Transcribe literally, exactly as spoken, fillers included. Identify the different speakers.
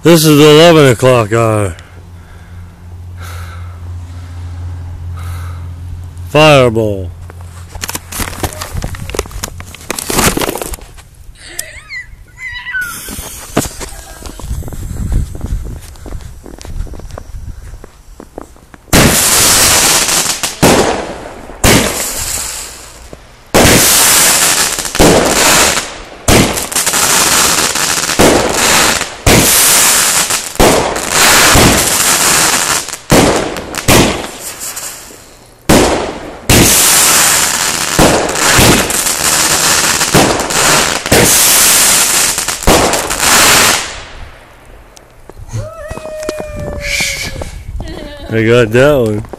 Speaker 1: This is the eleven o'clock hour. Fireball. I got that one.